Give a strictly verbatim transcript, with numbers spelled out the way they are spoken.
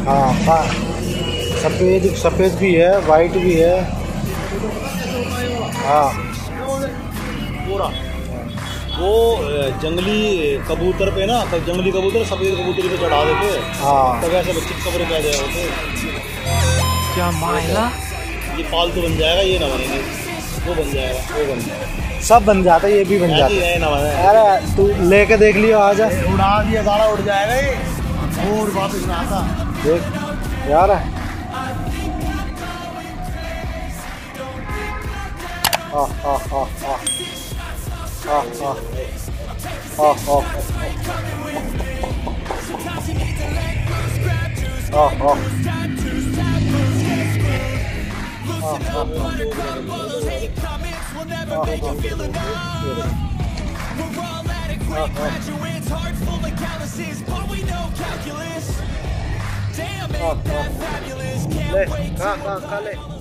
हाँ हाँ, सफ़ेद सफ़ेद भी है, वाइट भी है। हाँ पूरा वो जंगली कबूतर पे ना, तब जंगली कबूतर सफ़ेद कबूतर पे चढ़ा देते। हाँ, तब ऐसे बच्चे कब्र पे आ जाए होते। क्या मायला, ये पालतू बन जाएगा, ये ना बनेंगे, वो बन जाएगा, वो बन जाएगा, सब बन जाता है, ये भी बन जाता है। है ना बने। अरे तू लेके देख लियो, आ जा। उड़ा दिया, गाड़ा उड़ जाएगा ये, और वापस ना आता। देख यार, आ आ आ आ आ आ आ आ आ ले खा खा खा ले।